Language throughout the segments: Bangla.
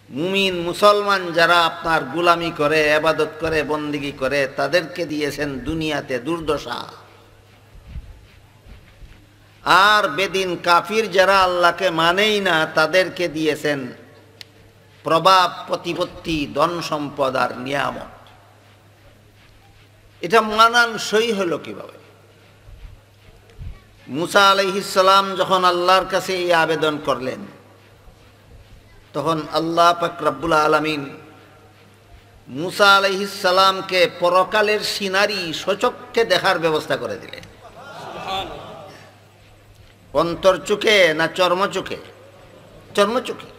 মুমিন মুসলমান যারা আপনার গোলামি করে, ইবাদত করে, বন্দেগী করে, তাদেরকে দিয়েছেন দুনিয়াতে দুর্দশা। আর বেদিন কাফির যারা আল্লাহকে মানেই না, তাদেরকে দিয়েছেন প্রভাব, প্রতিপত্তি, ধন সম্পদ আর নিয়ামত। এটা মানানসই হলো কিভাবে? মুসা আলাইহিস সালাম যখন আল্লাহর কাছে এই আবেদন করলেন, তখন আল্লাহ পাক রব্বুল আলামিন মুসা আলাইহিস সালামকে পরকালের সিনারি সচক্ষে দেখার ব্যবস্থা করে দিলেন। অন্তর চোখে না চর্মচোখে? চর্মচোখে।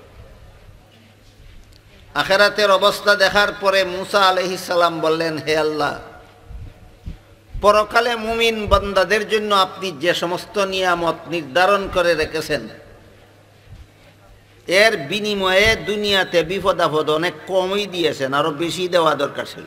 আখিরাতের অবস্থা দেখার পরে মুসা আলাইহিস সালাম বললেন, হে আল্লাহ, পরকালে মুমিন বান্দাদের জন্য আপনি যে সমস্ত নিয়ামত নির্ধারণ করে রেখেছেন, এর বিনিময়ে দুনিয়াতে বিপদ আপদ অনেক কমই দিয়েছেন, আরো বেশি দেওয়া দরকার ছিল।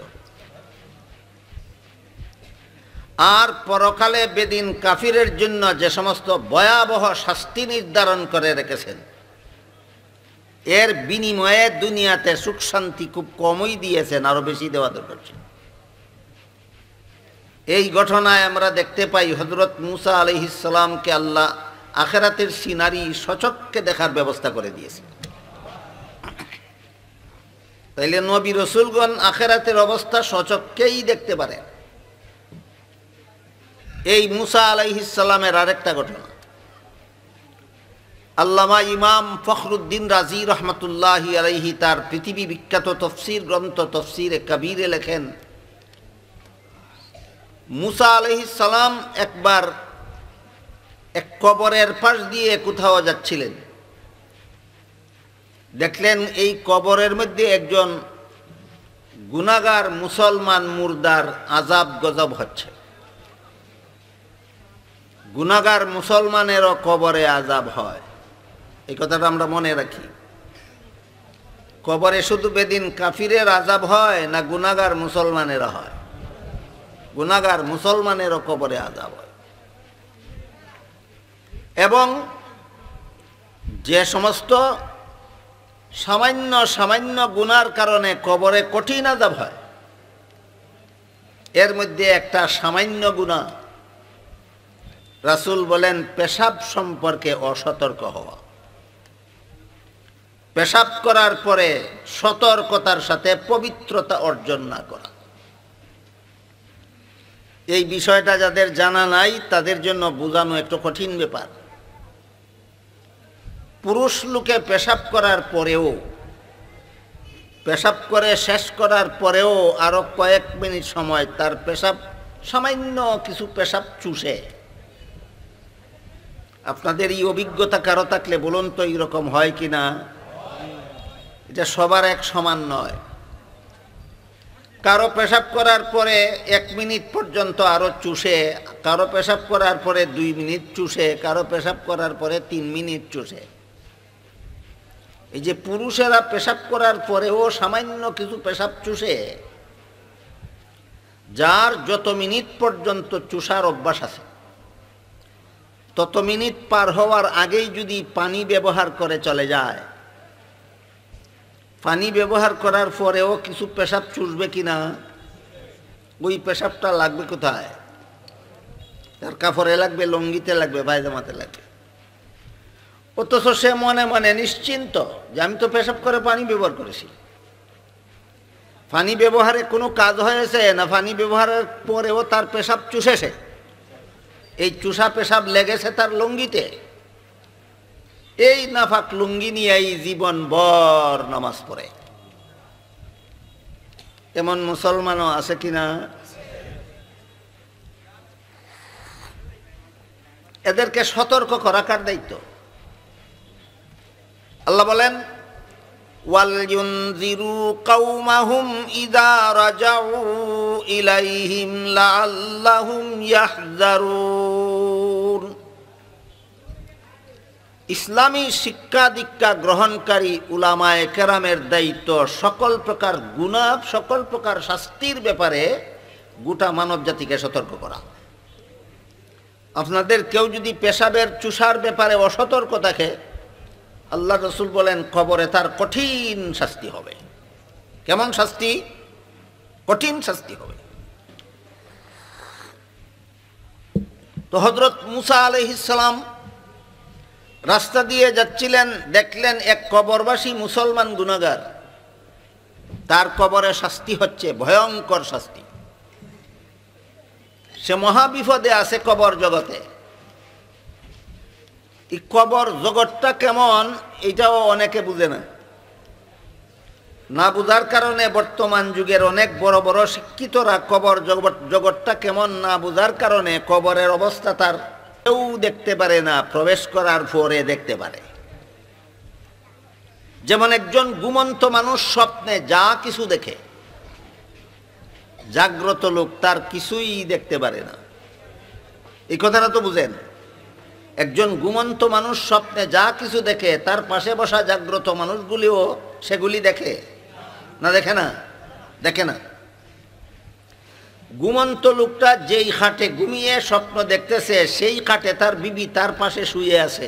আর পরকালে বেদিন কাফিরের জন্য যে সমস্ত ভয়াবহ শাস্তি নির্ধারণ করে রেখেছেন, এর বিনিময়ে দুনিয়াতে সুখ শান্তি খুব কমই দিয়েছেন, আরো বেশি দেওয়া দরকার ছিল। এই ঘটনায় আমরা দেখতে পাই হযরত মুসা আলাইহিস সালামকে আল্লাহ আখিরাতের সিনারি সচক্ষে দেখার ব্যবস্থা করে দিয়েছে। তাইলে নবী রাসূলগণ আখিরাতের অবস্থা সচক্ষেই দেখতে পারে। এই মুসা আলাইহিস সালামের আরেকটা ঘটনা আল্লামা ইমাম ফখরুদ্দিন রাজি রহমতুল্লাহি আলাইহি তার পৃথিবী বিখ্যাত তফসির গ্রন্থ তফসিরে কবিরে লেখেন, মুসা আলাইহিস সালাম একবার এক কবরের পাশ দিয়ে কোথাও যাচ্ছিলেন। দেখলেন এই কবরের মধ্যে একজন গুনাহগার মুসলমান মুর্দার আযাব গজব হচ্ছে। গুনাহগার মুসলমানেরও কবরে আযাব হয়, এই কথাটা আমরা মনে রাখি। কবরে শুধু বেদিন কাফিরের আযাব হয় না গুনাহগার মুসলমানেরও হয়? গুনাহগার মুসলমানেরও কবরে আযাব হয়। এবং যে সমস্ত সামান্য সামান্য গুনার কারণে কবরে কঠিন আযাব হয়, এর মধ্যে একটা সামান্য গুনাহ, রাসূল বলেন পেশাব সম্পর্কে অসতর্ক হওয়া। পেশাব করার পরে সতর্কতার সাথে পবিত্রতা অর্জন না করা। এই বিষয়টা যাদের জানা নাই তাদের জন্য বোঝানো একটু কঠিন ব্যাপার। পুরুষ লোকে পেশাব করার পরেও, পেশাব করে শেষ করার পরেও আরো কয়েক মিনিট সময় তার পেশাব, সামান্য কিছু পেশাব চুষে। আপনাদের এই অভিজ্ঞতা কারো থাকলে বলুন তো এইরকম হয় কিনা? এটা সবার এক সমান নয়। কারো পেশাব করার পরে 1 মিনিট পর্যন্ত আরো চুষে, কারো পেশাব করার পরে 2 মিনিট চুষে, কারো পেশাব করার পরে 3 মিনিট চুষে। এই যে পুরুষেরা পেশাব করার পরেও সামান্য কিছু পেশাব চুষে, যার যত মিনিট পর্যন্ত চুষার অভ্যাস আছে, তত মিনিট পার হওয়ার আগেই যদি পানি ব্যবহার করে চলে যায়, পানি ব্যবহার করার পরেও কিছু পেশাব চুষবে কিনা, ওই পেশাবটা লাগবে কোথায়? তার কাপড়ে লাগবে, লঙ্গিতে লাগবে, পায়জামাতে লাগবে। অথচ সে মনে মনে নিশ্চিন্ত যে আমি তো পেশাব করে পানি ব্যবহার করেছি। পানি ব্যবহারে কোনো কাজ হয়েছে না, পানি ব্যবহারের পরেও তার পেশাব চুষেছে, এই চুষা পেশাব লেগেছে তার লুঙ্গিতে। এই নাফাক লুঙ্গি নিয়েই জীবন ভর নামাজ পড়ে। এমন মুসলমানও আছে কিনা? এদেরকে সতর্ক করা কার দায়িত্ব? আল্লাহ বলেন, ওয়াল ইউনজিরু কওমাহুম ইযা রাজাউ ইলাইহিম লাআল্লাহুম ইয়াহযারুন। ইসলামী শিক্ষা দীক্ষা গ্রহণকারী উলামায়ে কেরামের দায়িত্ব সকল প্রকার গুনাহ, সকল প্রকার শাস্তির ব্যাপারে গোটা মানব জাতিকে সতর্ক করা। আপনাদের কেউ যদি পেশাবের চুষার ব্যাপারে অসতর্ক থাকে, আল্লাহ রসুল বলেন কবরে তার কঠিন শাস্তি হবে। কেমন শাস্তি? কঠিন শাস্তি হবে। তো হযরত মুসা আলাইহিস সালাম রাস্তা দিয়ে যাচ্ছিলেন, দেখলেন এক কবরবাসী মুসলমান গুনাহগার, তার কবরে শাস্তি হচ্ছে ভয়ঙ্কর শাস্তি। সে মহাবিপদে আছে কবর জগতে। এই কবর জগৎটা কেমন এটাও অনেকে বুঝে না। না বুঝার কারণে বর্তমান যুগের অনেক বড় বড় শিক্ষিতরা কবর জগৎটা কেমন না বুঝার কারণে কবরের অবস্থা তার কেউ দেখতে পারে না, প্রবেশ করার পরে দেখতে পারে। যেমন একজন ঘুমন্ত মানুষ স্বপ্নে যা কিছু দেখে, জাগ্রত লোক তার কিছুই দেখতে পারে না। এই কথাটা তো বুঝেন। একজন ঘুমন্ত মানুষ স্বপ্নে যা কিছু দেখে, তার পাশে বসা জাগ্রত মানুষগুলিও সেগুলি দেখে না? দেখে না? দেখে না। ঘুমন্ত লোকটা যেই খাটে ঘুমিয়ে স্বপ্ন দেখতেছে, সেই খাটে তার বিবি তার পাশে শুয়ে আছে।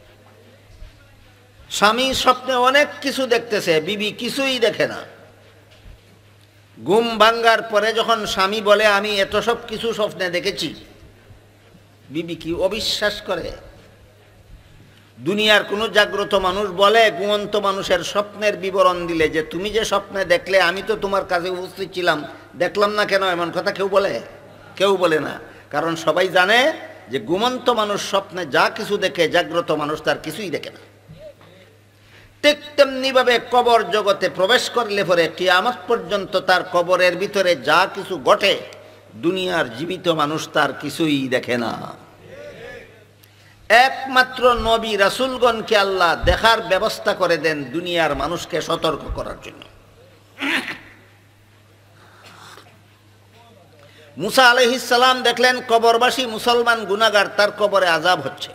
স্বামী স্বপ্নে অনেক কিছু দেখতেছে, বিবি কিছুই দেখে না। ঘুম ভাঙ্গার পরে যখন স্বামী বলে আমি এত সব কিছু স্বপ্নে দেখেছি, বিবি কি অবিশ্বাস করে? দুনিয়ার কোনো জাগ্রত মানুষ বলে ঘুমন্ত মানুষের স্বপ্নের বিবরণ দিলে যে তুমি যে স্বপ্নে দেখলে আমি তো তোমার কাছে উপস্থিত ছিলাম, দেখলাম না কেন? এমন কথা কেউ বলে? কেউ বলে না। কারণ সবাই জানে যে ঘুমন্ত মানুষ স্বপ্নে যা কিছু দেখে, জাগ্রত মানুষ তার কিছুই দেখে না। ঠিক তেমনিভাবে কবর জগতে প্রবেশ করলে পরে কিয়ামত পর্যন্ত তার কবরের ভিতরে যা কিছু ঘটে, দুনিয়ার জীবিত মানুষ তার কিছুই দেখে না। একমাত্র নবী রাসূলগণকে আল্লাহ দেখার ব্যবস্থা করে দেন দুনিয়ার মানুষকে সতর্ক করার জন্য। মুসা আলাইহিস সালাম দেখলেন কবরবাসী মুসলমান গুনাহগার, তার কবরে আযাব হচ্ছে।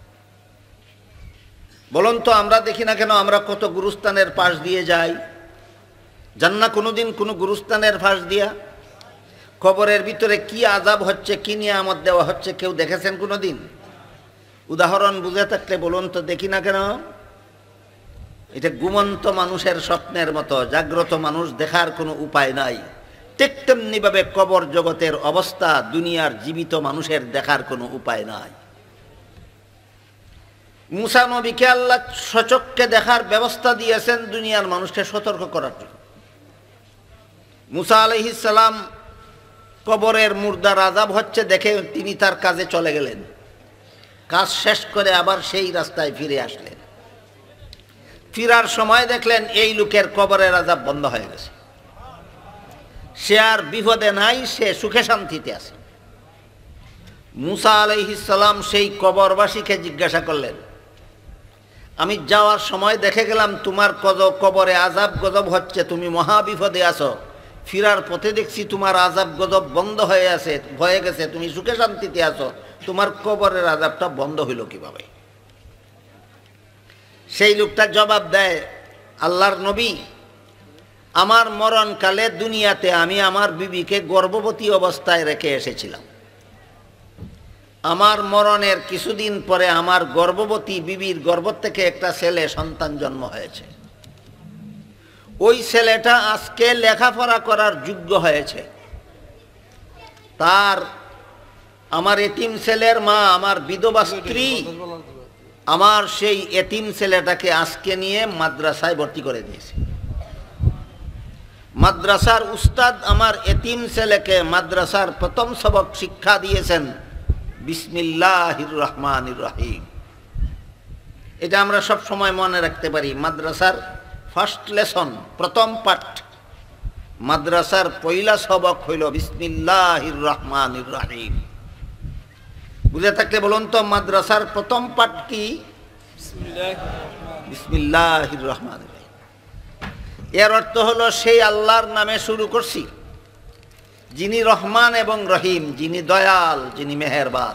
বলুন তো আমরা দেখি না কেন? আমরা কত গুরুস্থানের পাশ দিয়ে যাই, জান না কোনোদিন কোনো গুরুস্থানের পাশ দিয়া কবরের ভিতরে কি আযাব হচ্ছে, কি নিয়ামত দেওয়া হচ্ছে কেউ দেখেছেন কোনোদিন? উদাহরণ বুঝে থাকলে বলুন তো, দেখি না কেন? এটা ঘুমন্ত মানুষের স্বপ্নের মতো, জাগ্রত মানুষ দেখার কোনো উপায় নাই। ঠিক তেমনিভাবে কবর জগতের অবস্থা দুনিয়ার জীবিত মানুষের দেখার কোনো উপায় নাই। মুসা নবীকে আল্লাহ সচক্ষে দেখার ব্যবস্থা দিয়েছেন দুনিয়ার মানুষকে সতর্ক করার জন্য। মুসা আলাইহিস সালাম কবরের মুর্দার আযাব হচ্ছে দেখে তিনি তার কাজে চলে গেলেন। কাজ শেষ করে আবার সেই রাস্তায় ফিরে আসলেন। ফিরার সময় দেখলেন এই লোকের কবরের আযাব বন্ধ হয়ে গেছে। সে আর বিপদে নাই, সে সুখে শান্তিতে আছে। মুসা আলাইহিস সালাম সেই কবরবাসীকে জিজ্ঞাসা করলেন, আমি যাওয়ার সময় দেখে গেলাম তোমার কবরে আযাব গজব হচ্ছে, তুমি মহা বিপদে আছো। ফিরার পথে দেখছি তোমার আযাব গজব বন্ধ হয়ে গেছে, তুমি সুখে শান্তিতে আছো। তোমার কবরের আযাবটা বন্ধ হইল কিভাবে? সেই লোকটা জবাব দেয়, আল্লাহর নবী, আমার মরণকালে দুনিয়াতে আমি আমার বিবিকে গর্ভবতী অবস্থায় রেখে এসেছিলাম। আমার মরণের কিছুদিন পরে আমার গর্ভবতী বিবির গর্ভ থেকে একটা ছেলে সন্তান জন্ম হয়েছে। ওই ছেলেটা আজকে লেখাপড়া করার যোগ্য হয়েছে। তার আমার এতিম ছেলের মা, আমার বিধবা স্ত্রী, আমার সেই এতিম ছেলেটাকে আজকে নিয়ে মাদ্রাসায় ভর্তি করে দিয়েছে। মাদ্রাসার উস্তাদ আমার এতিম ছেলেকে মাদ্রাসার প্রথম সবক শিক্ষা দিয়েছেন বিসমিল্লাহির রহমানির রহিম। এটা আমরা সব সময় মনে রাখতে পারি। মাদ্রাসার ফার্স্ট লেসন, প্রথম পাঠ, মাদ্রাসার পয়লা সবক হইল বিসমিল্লাহির রহমানির রহিম। বুঝে থাকলে বলুন তো, মাদ্রাসার প্রথম পাঠ কি? বিসমিল্লাহির রহমানির রহিম। এর অর্থ হলো সেই আল্লাহর নামে শুরু করছি যিনি রহমান এবং রহিম, যিনি দয়াল, যিনি মেহেরবান।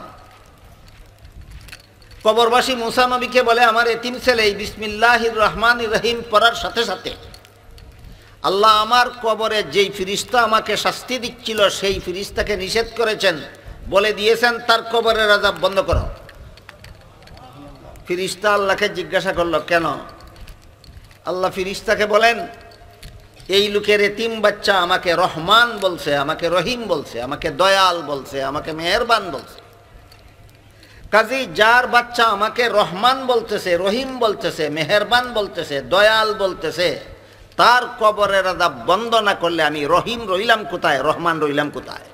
কবরবাসী মুসা নবীকে বলে, আমার এতিম ছেলে এই বিসমিল্লাহির রহমানির রহিম পড়ার সাথে সাথে আল্লাহ আমার কবরে যেই ফিরিস্তা আমাকে শাস্তি দিচ্ছিল সেই ফিরিস্তাকে নিষেধ করেছেন, বলে দিয়েছেন তার কবরের আযাব বন্ধ করো। ফিরিস্তা আল্লাহকে জিজ্ঞাসা করলো, কেন? আল্লাহ ফিরিস্তাকে বলেন, এই লোকের এতিম বাচ্চা আমাকে রহমান বলছে, আমাকে রহিম বলছে, আমাকে দয়াল বলছে, আমাকে মেহেরবান বলছে। কাজী যার বাচ্চা আমাকে রহমান বলতেছে, রহিম বলতেছে, মেহেরবান বলতেছে, দয়াল বলতেছে, তার কবরের আযাব বন্ধ না করলে আমি রহিম রইলাম কোথায়, রহমান রইলাম কোথায়?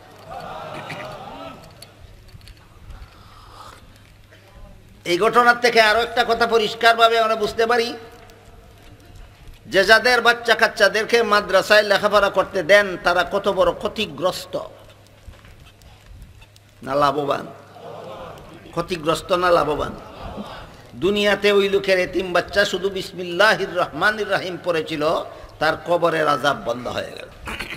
এই ঘটনার থেকে আরো একটা কথা পরিষ্কারভাবে আমরা বুঝতে পারি যে যাদের বাচ্চা কাচ্চাদেরকে মাদ্রাসায় লেখাপড়া করতে দেন তারা কত বড় ক্ষতিগ্রস্ত না লাভবান? ক্ষতিগ্রস্ত না লাভবান? দুনিয়াতে ওই লোকের এতিম বাচ্চা শুধু বিসমিল্লাহির রহমানির রহিম পড়েছিল, তার কবরের আযাব বন্ধ হয়ে গেল।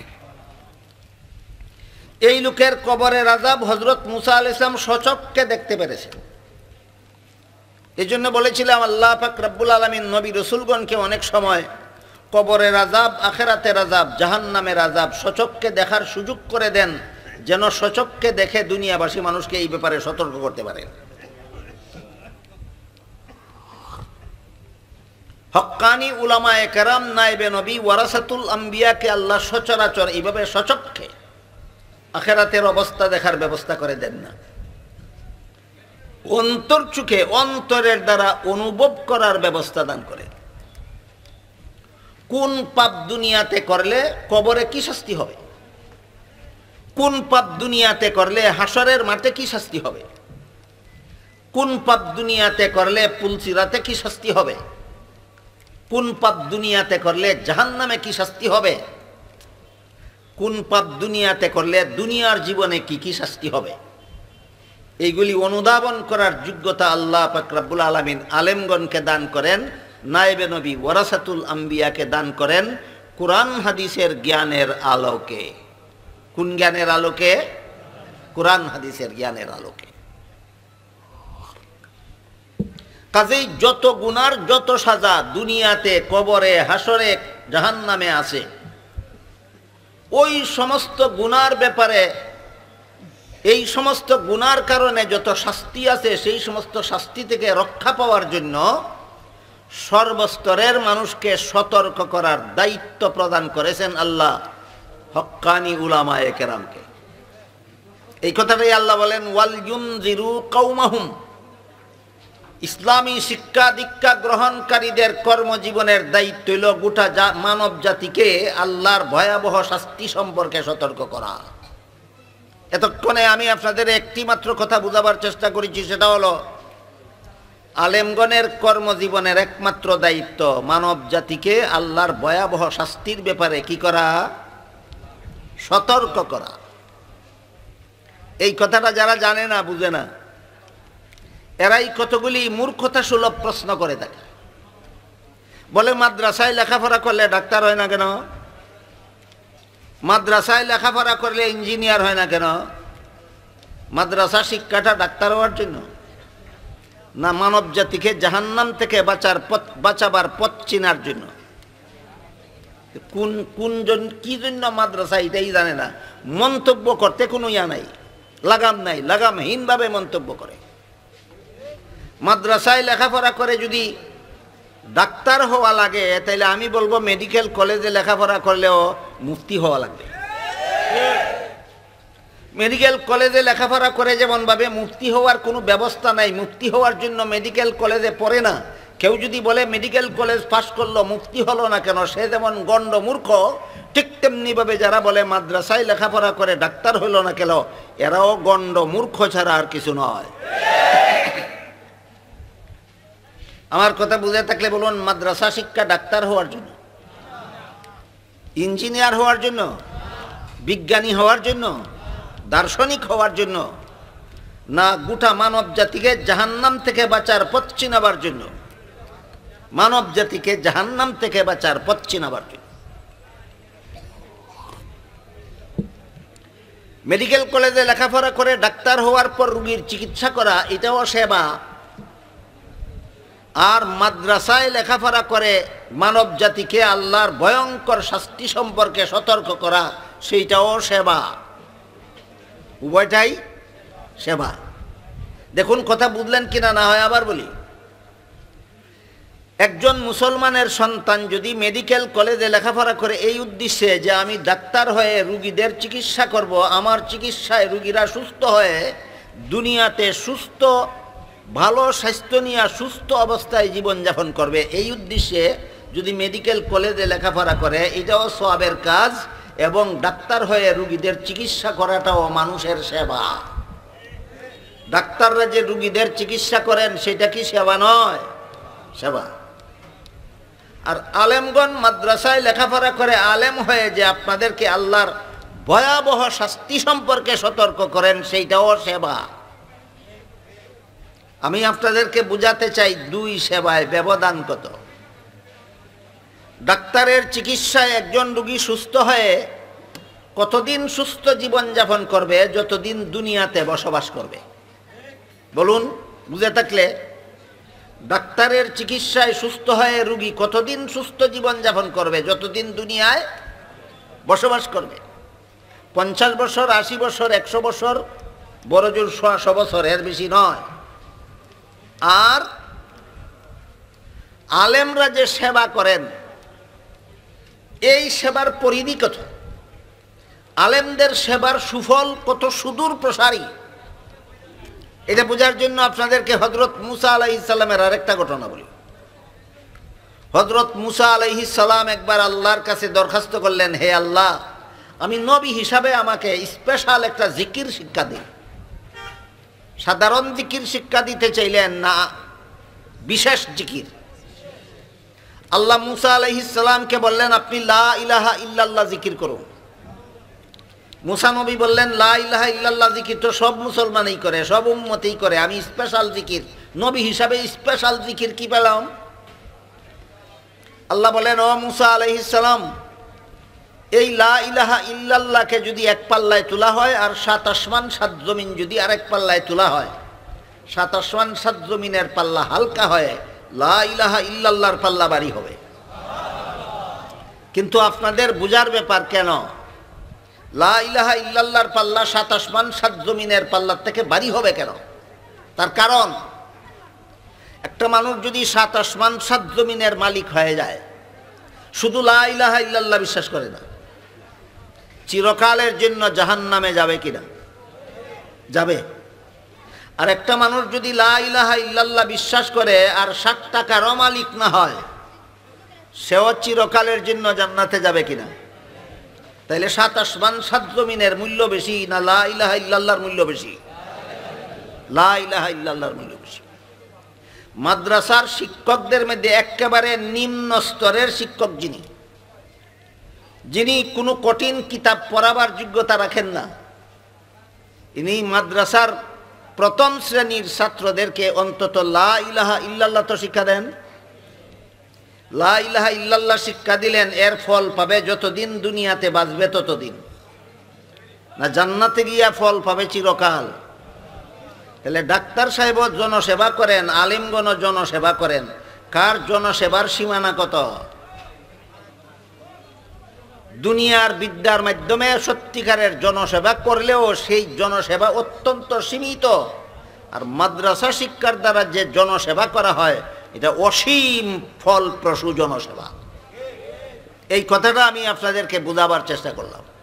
এই লোকের কবরের আযাব হযরত মুসা আলাইহিস সালাম সচক্ষে দেখতে পেরেছেন। এই জন্য বলেছিলাম আল্লাহ পাক রব্বুল আলামিন নবী রাসূলগণকে অনেক সময় কবরের আযাব, আখিরাতের আযাব, জাহান্নামের আযাব সচক্ষে দেখার সুযোগ করে দেন, যেন সচক্ষে দেখে দুনিয়াবাসী মানুষকে এই ব্যাপারে সতর্ক করতে পারেন। হক্কানি উলামায়ে কেরাম, নায়েবে নবী, ওয়ারাসাতুল আম্বিয়াকে আল্লাহ সচরাচর এইভাবে সচক্ষে আখিরাতের অবস্থা দেখার ব্যবস্থা করে দেন না, অন্তর চোখে অন্তরের দ্বারা অনুভব করার ব্যবস্থা দান করে। কোন পাপ দুনিয়াতে করলে কবরে কি শাস্তি হবে, কোন পাপ দুনিয়াতে করলে হাসরের মাঠে কি শাস্তি হবে, কোন পাপ দুনিয়াতে করলে পুলসিরাতে কি শাস্তি হবে, কোন পাপ দুনিয়াতে করলে জাহান্নামে কি শাস্তি হবে, কোন পাপ দুনিয়াতে করলে দুনিয়ার জীবনে কি কি শাস্তি হবে, এইগুলি অনুধাবন করার যোগ্যতা আল্লাহ পাক রব্বুল আলামিন আলেমগণকে দান করেন, নায়েবে নবী ওয়ারাসাতুল আম্বিয়াকে দান করেন কুরআন হাদিসের জ্ঞানের আলোকে। কোন জ্ঞানের আলোকে? কুরআন হাদিসের জ্ঞানের আলোকে। কাজেই যত গুনার যত সাজা দুনিয়াতে, কবরে, হাসরে, জাহান্নামে আছে, ওই সমস্ত গুনার ব্যাপারে, এই সমস্ত গুনার কারণে যত শাস্তি আছে সেই সমস্ত শাস্তি থেকে রক্ষা পাওয়ার জন্য সর্বস্তরের মানুষকে সতর্ক করার দায়িত্ব প্রদান করেছেন আল্লাহ হক্কানি উলামায়ে কেরামকে। এই কথাটাই আল্লাহ বলেন, ওয়াল ইউনজিরু কওমাহুম। ইসলামী শিক্ষা দীক্ষা গ্রহণকারীদের কর্মজীবনের দায়িত্ব হল গোটা মানব জাতিকে আল্লাহর ভয়াবহ শাস্তি সম্পর্কে সতর্ক করা। এতক্ষণে আমি আপনাদের একটি মাত্র কথা বোঝাবার চেষ্টা করেছি, সেটা হলো আলেমগণের কর্মজীবনের একমাত্র দায়িত্ব মানব জাতিকে আল্লাহর ভয়াবহ শাস্তির ব্যাপারে কি করা? সতর্ক করা। এই কথাটা যারা জানে না, বুঝে না, এরাই কতগুলি মূর্খতা সুলভ প্রশ্ন করে থাকে। বলে মাদ্রাসায় লেখাপড়া করলে ডাক্তার হয় না কেন? মাদ্রাসায় লেখাপড়া করলে ইঞ্জিনিয়ার হয় না কেন? মাদ্রাসা শিক্ষাটা ডাক্তার হওয়ার জন্য না মানব জাতিকে জাহান্নাম থেকে বাঁচাবার পথ চিনার জন্য? কি জন্য মাদ্রাসা এটাই জানে না, মন্তব্য করতে কোনো ইয়া নাই, লাগাম নাই, লাগামহীনভাবে মন্তব্য করে। মাদ্রাসায় লেখাপড়া করে যদি ডাক্তার হওয়া লাগে তাহলে আমি বলবো মেডিকেল কলেজে লেখাপড়া করলেও মুফতি হওয়া লাগবে। মেডিকেল কলেজে লেখাপড়া করে যেমনভাবে মুফতি হওয়ার কোনো ব্যবস্থা নাই, মুফতি হওয়ার জন্য মেডিকেল কলেজে পড়ে না, কেউ যদি বলে মেডিকেল কলেজ পাশ করলো মুফতি হলো না কেন, সে যেমন গণ্ড মূর্খ, ঠিক তেমনিভাবে যারা বলে মাদ্রাসায় লেখাপড়া করে ডাক্তার হইল না কেন, এরাও গণ্ড মূর্খ ছাড়া আর কিছু নয়। আমার কথা বুঝে থাকলে বলুন, মাদ্রাসা শিক্ষা ডাক্তার হওয়ার জন্য, ইঞ্জিনিয়ার হওয়ার জন্য, বিজ্ঞানী হওয়ার জন্য, দার্শনিক হওয়ার জন্য না, গোটা মানব জাতিকে জাহান্নাম থেকে বাঁচার পথ চিনাবার জন্য, মানব জাতিকে জাহান্নাম থেকে বাঁচার পথ চিনাবার জন্য। মেডিকেল কলেজে লেখাপড়া করে ডাক্তার হওয়ার পর রোগীর চিকিৎসা করা, এটাও সেবা। আর মাদ্রাসায় লেখাপড়া করে মানব জাতিকে আল্লাহর ভয়ঙ্কর শাস্তি সম্পর্কে সতর্ক করা, সেইটাও সেবা। উভয়টাই সেবা। দেখুন কথা বুঝলেন কিনা, না হয় আবার বলি। একজন মুসলমানের সন্তান যদি মেডিকেল কলেজে লেখাপড়া করে এই উদ্দেশ্যে যে আমি ডাক্তার হয়ে রুগীদের চিকিৎসা করব, আমার চিকিৎসায় রুগীরা সুস্থ হয়ে দুনিয়াতে সুস্থ ভালো স্বাস্থ্য নিয়ে সুস্থ অবস্থায় জীবনযাপন করবে, এই উদ্দেশ্যে যদি মেডিকেল কলেজে লেখাপড়া করে, এটাও সওয়াবের কাজ এবং ডাক্তার হয়ে রুগীদের চিকিৎসা করাটাও মানুষের সেবা। ডাক্তাররা যে রুগীদের চিকিৎসা করেন সেটা কি সেবা নয়? সেবা। আর আলেমগণ মাদ্রাসায় লেখাপড়া করে আলেম হয়ে যে আপনাদেরকে আল্লাহর ভয়াবহ শাস্তি সম্পর্কে সতর্ক করেন, সেইটাও সেবা। আমি আপনাদেরকে বুঝাতে চাই দুই সেবায় ব্যবধান কত। ডাক্তারের চিকিৎসায় একজন রোগী সুস্থ হয়ে কতদিন সুস্থ জীবনযাপন করবে? যতদিন দুনিয়াতে বসবাস করবে। বলুন, বুঝে থাকলে ডাক্তারের চিকিৎসায় সুস্থ হয়ে রোগী কতদিন সুস্থ জীবনযাপন করবে? যতদিন দুনিয়ায় বসবাস করবে। 50 বছর, 80 বছর, 100 বছর, বড় জোর 100 বছর, এর বেশি নয়। আর আলেমরা যে সেবা করেন, এই সেবার পরিধি কত? আলেমদের সেবার সুফল কত সুদূর প্রসারী, এটা বোঝার জন্য আপনাদেরকে হযরত মুসা আলাইহিস সালামের আরেকটা ঘটনা বলি। হযরত মুসা আলাইহিস সালাম একবার আল্লাহর কাছে দরখাস্ত করলেন, হে আল্লাহ, আমি নবী হিসাবে আমাকে স্পেশাল একটা জিকির শিক্ষা দিন। সাধারণ জিকির শিক্ষা দিতে চাইলেন না, বিশেষ জিকির। আল্লাহ মুসা আলাইহিস সালামকে বললেন, আপনি লা ইলাহা ইল্লাল্লাহ জিকির করুন। মুসা নবী বললেন, লা ইলাহা ইল্লাল্লাহ জিকির তো সব মুসলমানই করে, সব উম্মতেই করে, আমি স্পেশাল জিকির, নবী হিসাবে স্পেশাল জিকির কি পেলাম? আল্লাহ বলেন, ও মুসা আলাইহিস সালাম, এই লা ইলাহা ইল্লাল্লাহকে যদি এক পাল্লায় তোলা হয় আর 7 আসমান 7 জমিন যদি আরেক পাল্লায় তোলা হয়, 7 আসমান 7 জমিনের পাল্লা হালকা হয়, লা ইলাহা ইল্লাল্লাহর পাল্লা ভারী হবে। কিন্তু আপনাদের বুঝার ব্যাপার, কেন লা ইলাহা ইল্লাল্লাহর পাল্লা 7 আসমান 7 জমিনের পাল্লার থেকে ভারী হবে কেন? তার কারণ, একটা মানুষ যদি 7 আসমান 7 জমিনের মালিক হয়ে যায়, শুধু লা ইলাহা ইল্লাল্লাহ বিশ্বাস করে না, চিরকালের জন্য জাহান্নামে যাবে কিনা? যাবে। আর একটা মানুষ যদি লা ইলাহা ইল্লাল্লাহ বিশ্বাস করে আর 60 টাকারও মালিক না হয়, সেও চিরকালের জন্য জান্নাতে যাবে কিনা? তাইলে 7 আসমান 7 জমিনের মূল্য বেশি না লা ইলাহা ইল্লাল্লাহর মূল্য বেশি? লা ইলাহা ইল্লাল্লাহর মূল্য বেশি। মাদ্রাসার শিক্ষকদের মধ্যে একেবারে নিম্ন স্তরের শিক্ষক যিনি কোনো কঠিন কিতাব পড়াবার যোগ্যতা রাখেন না, ইনি মাদ্রাসার প্রথম শ্রেণীর ছাত্রদেরকে অন্তত লা ইলাহা ইল্লাল্লাহ তো শিক্ষা দেন। লা ইলাহা ইল্লাল্লাহ শিক্ষা দিলেন, এর ফল পাবে যতদিন দুনিয়াতে বাঁচবে ততদিন, না জান্নাতে গিয়া ফল পাবে চিরকাল। তাহলে ডাক্তার সাহেব জনসেবা করেন, আলিমগণ জনসেবা করেন, কার জনসেবার সীমানা কত? দুনিয়ার বিদ্যার মাধ্যমে সত্যিকারের জনসেবা করলেও সেই জনসেবা অত্যন্ত সীমিত, আর মাদ্রাসা শিক্ষার দ্বারা যে জনসেবা করা হয় এটা অসীম ফলপ্রসূ জনসেবা। এই কথাটা আমি আপনাদেরকে বোঝাবার চেষ্টা করলাম।